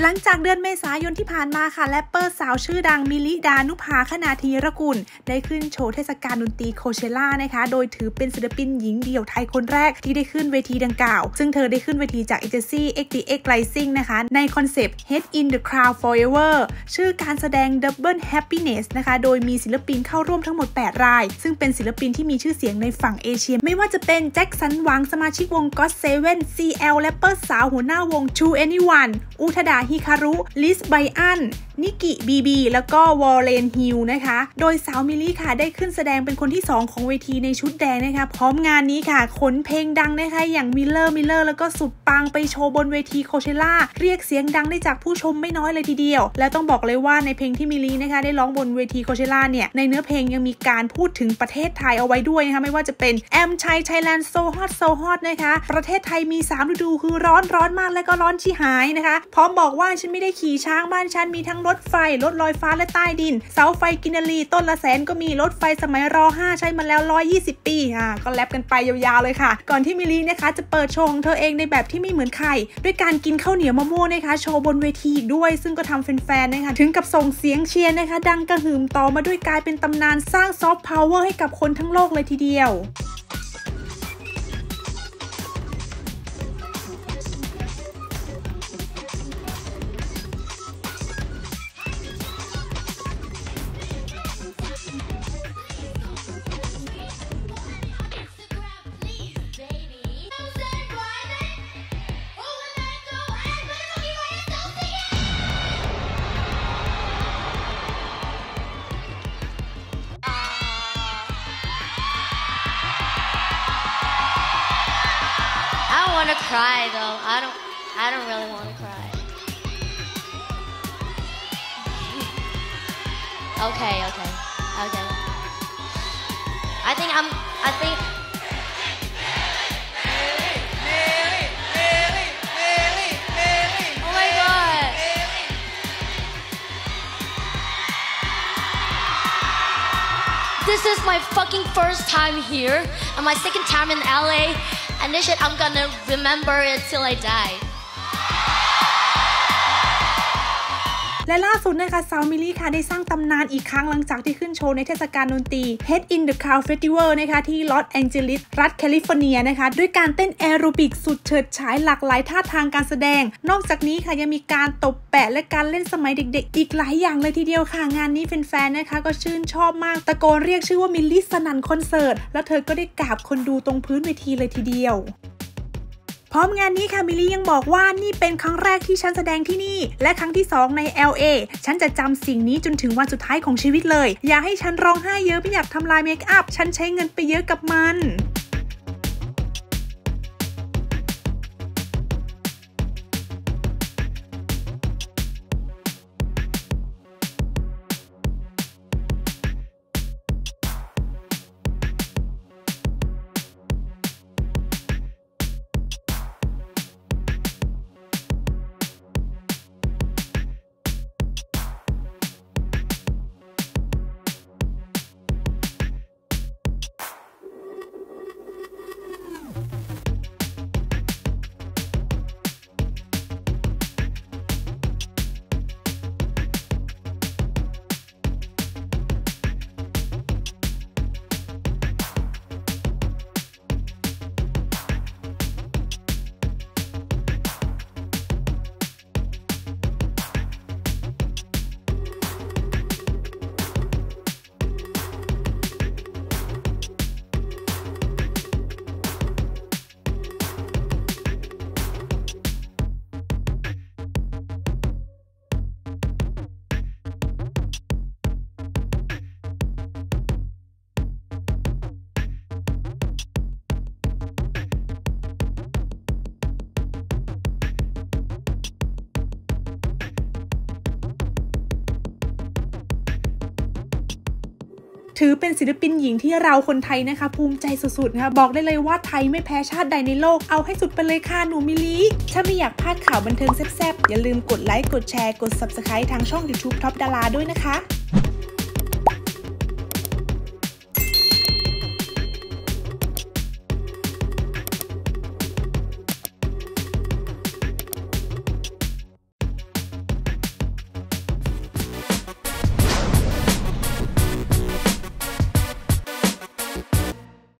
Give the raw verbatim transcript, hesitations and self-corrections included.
หลังจากเดือนเมษายนที่ผ่านมาค่ะแรปเปอร์สาวชื่อดังมิลิดานุภาคณาธีรกุลได้ขึ้นโชว์เทศกาลดนตรีโคเชล่านะคะโดยถือเป็นศิลปินหญิงเดี่ยวไทยคนแรกที่ได้ขึ้นเวทีดังกล่าวซึ่งเธอได้ขึ้นเวทีจากเอเจนซี่ เอ็กซ์ ดี เอ็กซ์ Rising นะคะในคอนเซปต์ Head in the Crowd Forever ชื่อการแสดง Double Happiness นะคะโดยมีศิลปินเข้าร่วมทั้งหมดแปดรายซึ่งเป็นศิลปินที่มีชื่อเสียงในฝั่งเอเชียไม่ว่าจะเป็นแจ็คสันหวังสมาชิกวง ก็อต เซเว่น ซี แอล แรปเปอร์สาวหัวหน้าวง True Anyone อุทดาฮิคารุลิสไบอันนิกิบีบีแล้วก็วอร์เรนฮิลนะคะโดยสาวมิลลี่ค่ะได้ขึ้นแสดงเป็นคนที่สองของเวทีในชุดแดงนะคะพร้อมงานนี้ค่ะขนเพลงดังนะคะอย่างมิลเลอร์มิลเลอร์แล้วก็สุดปังไปโชว์บนเวทีโคเชล่าเรียกเสียงดังได้จากผู้ชมไม่น้อยเลยทีเดียวและต้องบอกเลยว่าในเพลงที่มิลลี่นะคะได้ร้องบนเวทีโคเชล่าเนี่ยในเนื้อเพลงยังมีการพูดถึงประเทศไทยเอาไว้ด้วยนะคะไม่ว่าจะเป็นแอมชัยไทยแลนด์โซฮอตโซฮอตนะคะประเทศไทยมีสามฤดูคือร้อนร้อนมากและก็ร้อนชิหายนะคะพร้อมบอกว่าฉันไม่ได้ขี่ช้างบ้านฉันมีทั้งรถไฟรถลอยฟ้าและใต้ดินเสาไฟกินรีต้นละแสนก็มีรถไฟสมัยรห้าใช้มาแล้วหนึ่งร้อยยี่สิบปีอ่าก็แลปกันไปยาวๆเลยค่ะก่อนที่มิลลี่นะคะจะเปิดโชว์ของเธอเองในแบบที่ไม่เหมือนใครด้วยการกินข้าวเหนียวมะม่วงนะคะโชว์บนเวทีอีกด้วยซึ่งก็ทำแฟนๆนะคะถึงกับส่งเสียงเชียร์นะคะดังกระหึ่มต่อมาด้วยกลายเป็นตำนานสร้างซอฟต์พาวเวอร์ให้กับคนทั้งโลกเลยทีเดียว I want to cry though. I don't. I don't really want to cry. Okay. Okay. Okay. I think I'm. I think. Oh my god. This is my fucking first time here and my second time in L A.And this shit, I'm gonna remember it till I die. และล่าสุดนะคะสาวมิลลี่ค่ะได้สร้างตำนานอีกครั้งหลังจากที่ขึ้นโชว์ในเทศกาลดนตรี Head in the Crowd Festival นะคะที่ลอสแองเจลิสรัฐแคลิฟอร์เนียนะคะด้วยการเต้นแอโรบิกสุดเฉิดฉายหลากหลายท่าทางการแสดงนอกจากนี้ค่ะยังมีการตบแปะและการเล่นสมัยเด็กๆอีกหลายอย่างเลยทีเดียวค่ะงานนี้แฟนๆนะคะก็ชื่นชอบมากตะโกนเรียกชื่อว่ามิลลี่สนั่นคอนเสิร์ตแล้วเธอก็ได้กราบคนดูตรงพื้นเวทีเลยทีเดียวพร้อมงานนี้ค่ะมิลลี่ยังบอกว่านี่เป็นครั้งแรกที่ฉันแสดงที่นี่และครั้งที่สองใน แอล เอ ฉันจะจำสิ่งนี้จนถึงวันสุดท้ายของชีวิตเลยอย่าให้ฉันร้องไห้เยอะไม่อยากทำลายเมคอัพฉันใช้เงินไปเยอะกับมันถือเป็นศิลปินหญิงที่เราคนไทยนะคะภูมิใจสุดๆนะคะบอกได้เลยว่าไทยไม่แพ้ชาติใดในโลกเอาให้สุดไปเลยค่ะหนูมิลลี่ถ้าไม่อยากพลาดข่าวบันเทิงแซ่บๆอย่าลืมกดไลค์กดแชร์กด ซับสไครบ์ ทางช่อง ยูทูบ ท็อปดาราด้วยนะคะ